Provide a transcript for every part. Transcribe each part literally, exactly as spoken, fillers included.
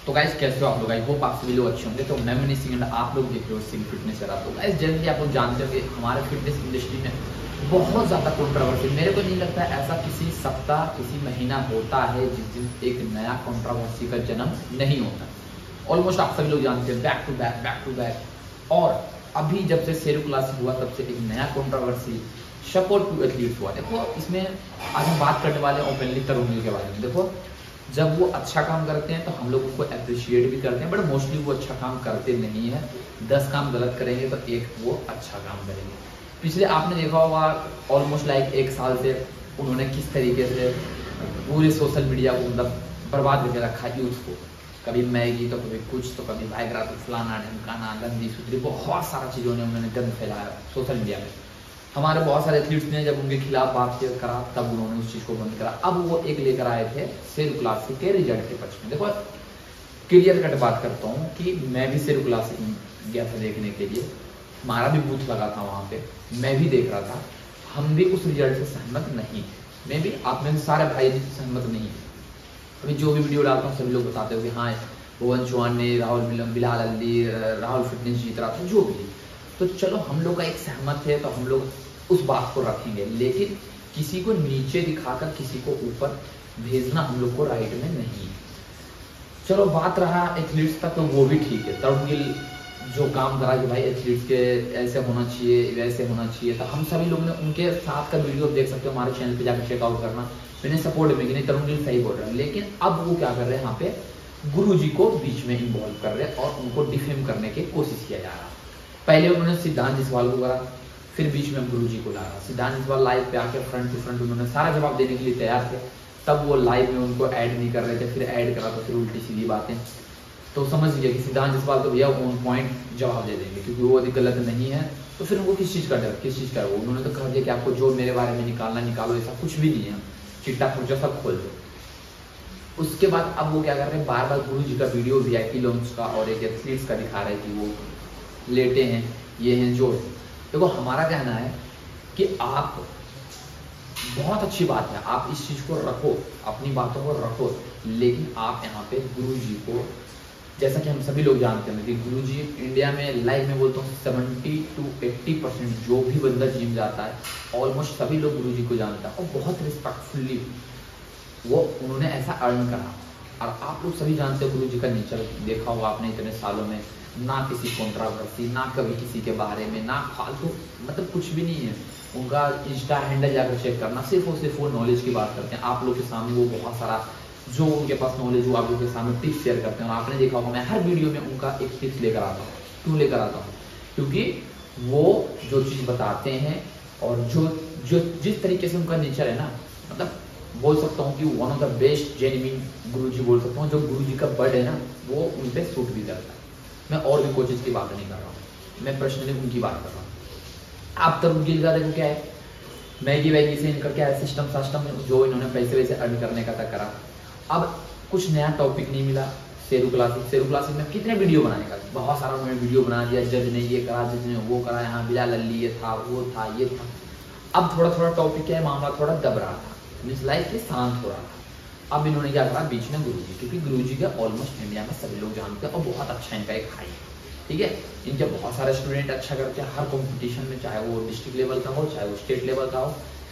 तो गाइस कैसे हो आप लोग? आई होप आप सभी लोग अच्छे होंगे। तो मैं मनीष सिंह, आप लोग देख रहे हो सिंह फिटनेस एरा। तो गाइस जल्दी आप लोग जानते होंगे हमारे फिटनेस इंडस्ट्री में बहुत ज़्यादा कंट्रोवर्सी, मेरे को नहीं लगता है ऐसा किसी सप्ताह किसी महीना होता है जिस दिन एक नया कंट्रोवर्सी का जन्म नहीं होता। ऑलमोस्ट आप सभी लोग जानते हैं, back to back back to back. और अभी जब से सेरू क्लासिक हुआ तब से एक नया कंट्रोवर्सी सपोर्ट टू एथलीट्स हुआ। देखो इसमें आज हम बात करने वाले हैं ओपनली तरुण गिल के बारे में। देखो जब वो अच्छा काम करते हैं तो हम लोग उनको अप्रिशिएट भी करते हैं, बट मोस्टली वो अच्छा काम करते नहीं है। दस काम गलत करेंगे तो एक वो अच्छा काम करेंगे। पिछले आपने देखा होगा ऑलमोस्ट लाइक एक साल से उन्होंने किस तरीके से पूरे सोशल मीडिया को मतलब बर्बाद करके रखा यूथ को। कभी मैगी तो कभी कुछ तो कभी वाइग्रा तो फलाना ढमकाना गंदी सुधरी बहुत सारा चीज़ों ने उन्होंने गंद फैलाया सोशल मीडिया में। हमारे बहुत सारे एथलीट्स ने जब उनके खिलाफ बात करा तब उन्होंने उस चीज़ को बंद करा। अब वो एक लेकर आए थे सेरू क्लासिक के रिजल्ट के पक्ष में। देखो क्लियर कट बात करता हूँ कि मैं भी सेरू क्लासिक गया था देखने के लिए, हमारा भी बूथ लगा था वहाँ पे, मैं भी देख रहा था। हम भी उस रिजल्ट से सहमत नहीं थे, मैं भी आप में सारे भाई भी सहमत नहीं थे। अभी जो भी वीडियो डालता हूँ सभी लोग बताते हो कि हाँ भुवन चौहान ने, राहुल मिलम, बिलाल अली, राहुल फिटनेस जीत रहा था, जो भी। तो चलो हम लोग का एक सहमत है तो हम लोग उस बात को रखेंगे, लेकिन किसी को नीचे दिखाकर किसी को ऊपर भेजना हम लोग को राइट में नहीं। चलो बात रहा एथलीट्स तक तो वो भी ठीक है। तरुण गिल जो काम करा कि भाई एथलीट्स के ऐसे होना चाहिए वैसे होना चाहिए, तो हम सभी लोग ने उनके साथ का वीडियो देख सकते हो हमारे चैनल पे जाकर चेकआउट करना। मैंने सपोर्ट में कि नहीं तरुण गिल सही बोल रहा है, लेकिन अब वो क्या कर रहे हैं यहाँ पे गुरुजी को बीच में इन्वॉल्व कर रहे हैं और उनको डिफेम करने की कोशिश किया जा रहा। पहले उन्होंने सिद्धांत जायसवाल को करा, फिर बीच में गुरुजी को ला रहा। सिद्धांत जायसवाल लाइव पे आके फ्रंट टू फ्रंट उन्होंने सारा जवाब देने के लिए तैयार थे, तब वो लाइव में उनको ऐड नहीं कर रहे थे, फिर ऐड करा तो फिर उल्टी सीधी बातें। तो समझ लीजिए कि सिद्धांत जायसवाल तो भैया ऑन पॉइंट जवाब दे देंगे क्योंकि वो अधिक गलत नहीं है, तो फिर उनको किस चीज़ का डर, किस चीज़ का वो। उन्होंने तो कह दिया कि आपको जो मेरे बारे में निकालना निकालो, ऐसा कुछ भी नहीं है, चिट्टा पुर्जा सब खोल दो। उसके बाद अब वो क्या कर रहे हैं, बार बार गुरु जी का वीडियो वीआईपी लॉन्च का और एक एथलीट्स का दिखा रहे हैं कि वो लेटे हैं, ये हैं जो है। देखो हमारा कहना है कि आप बहुत अच्छी बात है, आप इस चीज़ को रखो, अपनी बातों को रखो, लेकिन आप यहाँ पे गुरुजी को, जैसा कि हम सभी लोग जानते हैं कि गुरुजी इंडिया में लाइव में बोलता हूँ सेवेंटी टू एट्टी परसेंट जो भी बंदा जिम जाता है ऑलमोस्ट सभी लोग गुरुजी को जानता है और बहुत रिस्पेक्टफुली वो उन्होंने ऐसा अर्न करा। और आप लोग सभी जानते हो गुरुजी का नेचर देखा होगा आपने इतने सालों में, ना किसी कंट्रोवर्सी, ना कभी किसी के बारे में, ना फालतू मतलब कुछ भी नहीं है। उनका इंस्टा हैंडल जाकर चेक करना, सिर्फ और सिर्फ वो नॉलेज की बात करते हैं। आप लोग के सामने वो बहुत सारा जो उनके पास नॉलेज हो आप लोग के सामने टिप्स शेयर करते हैं। और आपने देखा होगा मैं हर वीडियो में उनका एक टिप्स लेकर आता हूँ। क्यों लेकर आता हूँ? क्योंकि वो जो चीज़ बताते हैं और जो जो जिस तरीके से उनका नेचर है ना, मतलब बोल सकता हूँ कि one of the best genuine गुरुजी बोल सकता हूँ। जो गुरुजी का बर्ड है ना वो उन पर सूट भी करता है। मैं और भी कोचेस की बात नहीं कर रहा हूँ, मैं पर्सनली उनकी बात कर रहा हूँ। आप तरुण गिल का देखो क्या है, मैगी वैगी से इनका क्या है सिस्टम सिस्टम जो इन्होंने पैसे वैसे अर्न करने का तक करा। अब कुछ नया टॉपिक नहीं मिला। सेरू क्लासिक सेरू क्लासिक में कितने वीडियो बनाने का, बहुत सारा उन्होंने वीडियो बना दिया, जज ने ये करा, जज ने वो करा, यहाँ बिलाल अली ये था वो था ये था। अब थोड़ा थोड़ा टॉपिक है, मामला थोड़ा दब रहा था, मीन्स लाइक के शांत हो रहा था। अब इन्होंने क्या करा बीच में गुरुजी, क्योंकि गुरुजी का ऑलमोस्ट इंडिया में सभी लोग जानते हैं और बहुत अच्छा इनका एक हाई है, ठीक है। इनके बहुत सारे स्टूडेंट अच्छा करते हैं हर कंपटीशन में, चाहे वो डिस्ट्रिक्ट लेवल का हो, चाहे वो स्टेट लेवल का हो,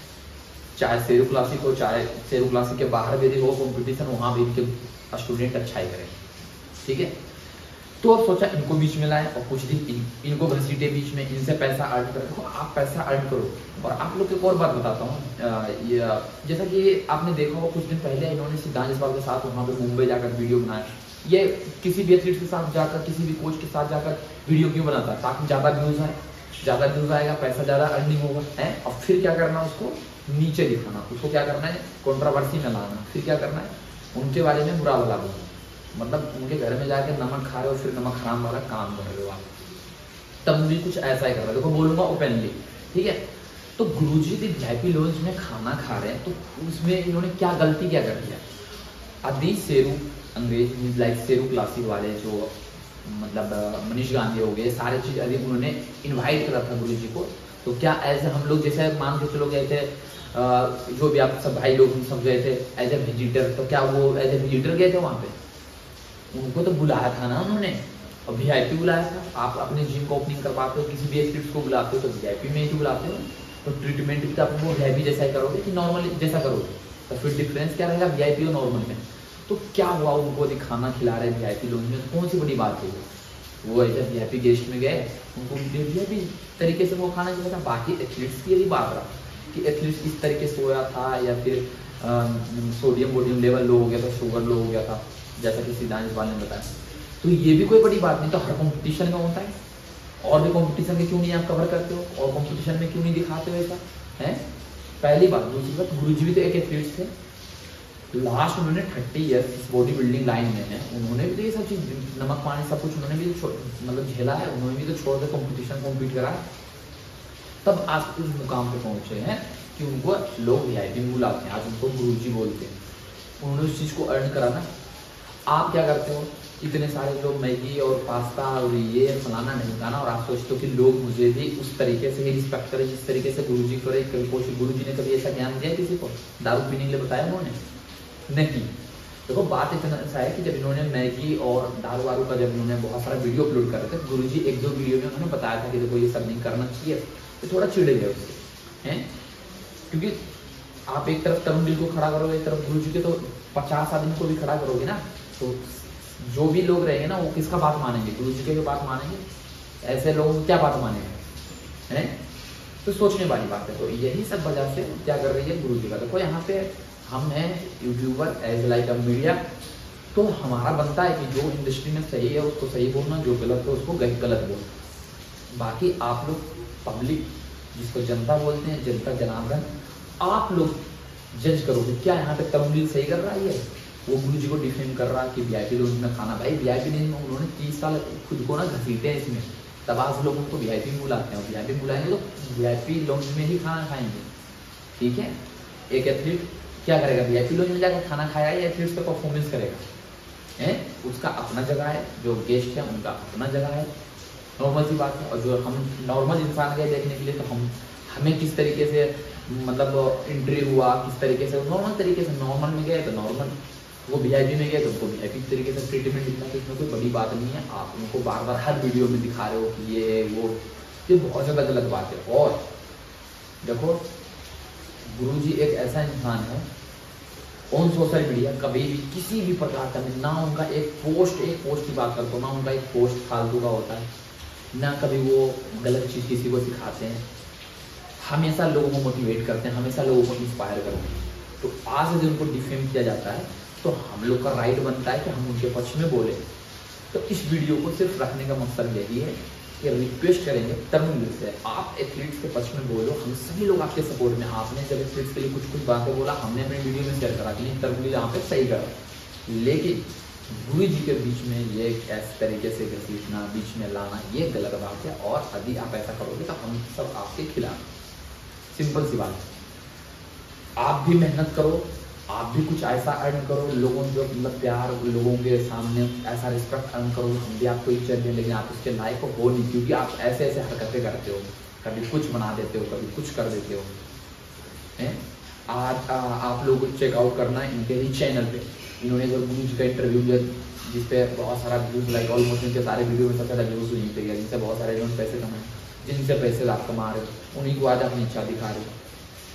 चाहे सेरू क्लासिक हो, चाहे सेरू क्लासिक के बाहर भी हो कंपटीशन, वहाँ भी इनके स्टूडेंट अच्छा ही करें, ठीक है। तो अब सोचा इनको बीच में लाए और कुछ दिन इन, इनको घसीटे बीच में, इनसे पैसा अर्न करो। देखो आप पैसा अर्न करो। और आप लोग को एक और बात बताता हूँ, ये जैसा कि आपने देखा होगा कुछ दिन पहले इन्होंने सिद्धांत जायसवाल के साथ वहाँ पे मुंबई जाकर वीडियो बनाया। ये किसी भी एथलीट के साथ जाकर, किसी भी कोच के साथ जाकर वीडियो क्यों बनाता है? ताकि ज़्यादा व्यूज़ आए, ज़्यादा व्यूज़ आएगा, पैसा ज़्यादा अर्निंग होगा है। और फिर क्या करना, उसको नीचे दिखाना, उसको क्या करना है कंट्रोवर्सी में लाना। फिर क्या करना है उनके बारे में बुरा भला बोलना, मतलब उनके घर में जाकर नमक खा रहे हो फिर नमक हराम वाला काम कर रहे हो आप। तब भी कुछ ऐसा ही कर रहा है, देखो बोलूँगा ओपनली, ठीक है। तो गुरुजी की वीआईपी लॉन्च में खाना खा रहे हैं तो उसमें इन्होंने क्या गलती क्या कर दिया? अभी सेरू अंग्रेज लाइक सेरू क्लासिक वाले जो मतलब मनीष गांधी हो गए, सारे चीज़ अभी उन्होंने इन्वाइट करा था गुरुजी को। तो क्या ऐसे हम लोग जैसे मान के चलो गए थे, जो भी आप सब भाई लोग हम सब गए थे एज ए विजिटर, तो क्या वो एज ए विजिटर गए थे वहाँ पे? उनको तो बुलाया था ना उन्होंने, और वी आई पी बुलाया था। आप अपने जिम को ओपनिंग करवाते हो, किसी भी एथलीट्स को बुलाते हो तो वी आई पी में ही बुलाते हो, तो ट्रीटमेंट भी तो आप वो वी आई पी जैसा ही करोगे कि नॉर्मल जैसा करोगे, तो फिर डिफरेंस क्या रहेगा वी आई पी और नॉर्मल में। तो क्या हुआ, उनको यदि खाना खिला रहे वी आई पी लोग में, तो कौन सी बड़ी बात है वो ऐसे वी आई पी गेस्ट में गए, उनको वी आई पी तरीके से वो खाना खिलाया था। बाकी एथलीट्स की यदि बात रहा कि एथलीट्स इस तरीके से सोया था या फिर सोडियम वोडियम लेवल लो हो गया था, शुगर लो हो गया था, जैसा कि सिद्धांत इकबाल ने बताया, तो ये भी कोई बड़ी बात नहीं। तो हर कंपटीशन में होता है, और भी कंपटीशन में क्यों नहीं आप कवर करते हो, और कंपटीशन में क्यों नहीं दिखाते हो ऐसा है, पहली बात। दूसरी बात, गुरुजी भी तो एक एथलीट थे, लास्ट उन्होंने thirty years body building line में है, उन्होंने भी तो ये सब चीज नमक पानी सब कुछ उन्होंने भी तो मतलब झेला है, उन्होंने भी तो छोड़ के कंपटीशन कॉम्पीट करा है, तब आज उस मुकाम पे पहुंचे हैं कि उनको लोग वी आई पी बुलाते हैं, आज उनको गुरुजी बोलते हैं, उन्होंने उस चीज को अर्न करा ना। आप क्या करते हो, इतने सारे लोग मैगी और पास्ता और ये फलाना नहीं खाना, और आप सोचते हो कि लोग मुझे भी उस तरीके से ही रिस्पेक्ट करें जिस तरीके से गुरुजी करे। कभी कोई गुरुजी ने कभी ऐसा ज्ञान दिया किसी को, दारू पीने के लिए बताया उन्होंने नहीं। देखो बात इतना ऐसा है कि जब इन्होंने मैगी और दारू वारू का जब इन्होंने बहुत सारा वीडियो अपलोड कर रहे थे, गुरुजी एक दो वीडियो में उन्होंने बताया था कि देखो ये सब नहीं करना चाहिए, तो थोड़ा चिढ़ गए उससे हैं, क्योंकि आप एक तरफ तरुण दिल को खड़ा करोगे, एक तरफ गुरुजी के, तो पचास आदमी को भी खड़ा करोगे ना, तो जो भी लोग रहेंगे ना वो किसका बात मानेंगे, गुरुजी की बात मानेंगे, ऐसे लोग क्या बात मानेंगे हैं। तो सोचने वाली बात है। तो यही सब वजह से क्या कर रही है गुरुजी का, देखो यहाँ पे हम हैं YouTuber as like a media, तो हमारा बनता है कि जो इंडस्ट्री में सही है उसको सही बोलना, जो गलत है उसको गलत बोलना। बाकी आप लोग पब्लिक जिसको जनता बोलते हैं, जनता जनार्दन, आप लोग जज करोगे क्या यहाँ पे तरुण सही कर रहा है, वो गुरुजी को डिफेम कर रहा है कि वी आई पी लोग में खाना, भाई वी आई पी नहीं, उन्होंने तीस साल खुद को ना घसीटे हैं इसमें, तब आज लोग उनको वी आई पी बुलाते हैं, वी आई पी बुलाएंगे तो वी आई पी लोग में ही खाना खाएंगे, ठीक है। एक एथलीट क्या करेगा, वी आई पी लोग में जाकर खाना खाएगा या एथलीट्स पे परफॉर्मेंस करेगा है, उसका अपना जगह है, जो गेस्ट है उनका अपना जगह है, नॉर्मल सी बात है। और जो हम नॉर्मल इंसान गए देखने के लिए, तो हम हमें किस तरीके से मतलब एंट्री हुआ, किस तरीके से नॉर्मल तरीके से, नॉर्मल में गए तो नॉर्मल, वो वी आई पी में गए तो उनको वी आई पी तरीके से ट्रीटमेंट दिखा, तो इसमें कोई बड़ी बात नहीं है। आप उनको बार बार हर वीडियो में दिखा रहे हो कि ये वो, ये बहुत ज़्यादा गलत बात है। और देखो गुरुजी एक ऐसा इंसान है, ऑन सोशल मीडिया कभी भी किसी भी प्रकार का ना उनका एक पोस्ट, एक पोस्ट की बात करता हूँ ना, उनका एक पोस्ट फालतू का होता है ना, कभी वो गलत चीज़ किसी को सिखाते हैं, हमेशा लोगों को मोटिवेट करते हैं, हमेशा लोगों को इंस्पायर करते हैं। तो आज यदि उनको डिफेम किया जाता है तो हम लोग का राइट बनता है कि हम उनके पक्ष में बोले। तो इस वीडियो को सिर्फ रखने का मकसद यही है कि रिक्वेस्ट करेंगे तरुण से, आप एथलीट्स के पक्ष में बोलो, हम सभी लोग आपके सपोर्ट में। आपने जब एथलीट्स के लिए कुछ कुछ बातें बोला, हमने अपने वीडियो में शेयर करा कि तरुण यहाँ पे सही करा, लेकिन गुरु जी के बीच में ये इस तरीके से घसीटना, बीच में लाना, ये गलत बात है। और यदि आप ऐसा करोगे तो हम सब आपके खिलाफ। सिंपल सी बात, आप भी मेहनत करो, आप भी कुछ ऐसा अर्न करो, लोगों जो मतलब प्यार, लोगों के सामने ऐसा रिस्पेक्ट अर्न करो, हम भी आपको इज्जत दें, लेकिन आप उसके लायक हो नहीं, क्योंकि आप ऐसे ऐसे हरकतें करते हो, कभी कुछ बना देते हो, कभी कुछ कर देते हो हैं। आज आ, आप लोगों को चेकआउट करना है इनके ही चैनल पे, इन्होंने जो गुरु जी का इंटरव्यू दिया जिसपे बहुत सारा व्यूज, लाइक ऑलमोस्ट इनके सारे वीडियो में सबसे ज़्यादा व्यूज हुई पे गया, जिनसे बहुत सारे लोग पैसे कमाए, जिनसे पैसे आप कमा रहे हो, उन्हीं को आज अपनी इच्छा दिखा रहे हो।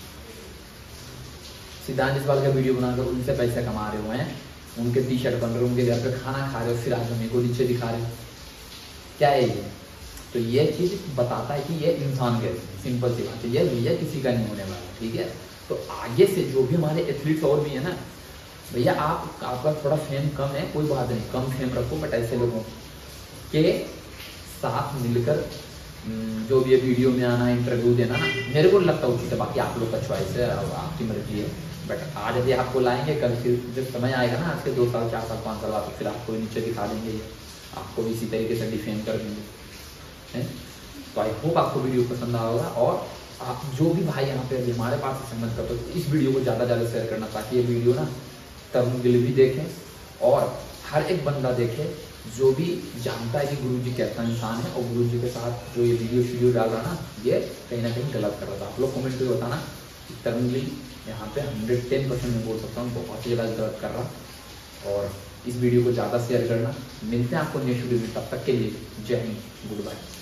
सिद्धांत इकबाल का वीडियो बनाकर उनसे पैसे कमा रहे हो हैं, उनके टी शर्ट बन रहे हो, उनके घर पे खाना खा रहे हो, फिर आज हमें को नीचे दिखा रहे हो, क्या है ये? तो ये चीज़ बताता है कि ये इंसान कैसे, सिंपल सी बात है, ये भैया किसी का नहीं होने वाला, ठीक है। तो आगे से जो भी हमारे एथलीट्स और भी है ना भैया, आप आपका थोड़ा फेम कम है, कोई बात नहीं, कम फेम रखो, बट ऐसे लोगों के साथ मिलकर जो भी ये वीडियो में आना, इंटरव्यू देना ना, मेरे को लगता है उचित है। बाकी आप लोग का चॉइस है, आपकी मर्जी है, बट आज यदि आपको लाएंगे, कल फिर जब समय आएगा ना, आज के दो साल चार साल पाँच साल बाद, फिर आपको नीचे दिखा देंगे, आपको भी इसी तरीके से डिफेम कर देंगे हैं। तो आई होप आपको वीडियो पसंद आया होगा, और आप जो भी भाई यहाँ पे अभी हमारे पास से संबंध करते हो, इस वीडियो को ज़्यादा ज़्यादा शेयर करना, ताकि ये वीडियो ना तरुण गिल भी देखें और हर एक बंदा देखे जो भी जानता है कि गुरुजी कैसा इंसान है, और गुरुजी के साथ जो ये वीडियो वीडियो डाल रहा ना, ये कहीं ना कहीं गलत कर रहा था। आप लोग कमेंट करके बताना कि तरुण गिल यहाँ पे हंड्रेड टेन परसेंट में बोल सकता हूँ बहुत ही ज़्यादा गलत कर रहा, और इस वीडियो को ज़्यादा शेयर करना। मिलते हैं आपको नेक्स्ट वीडियो में, तब तक के लिए जय हिंद, गुड बाय।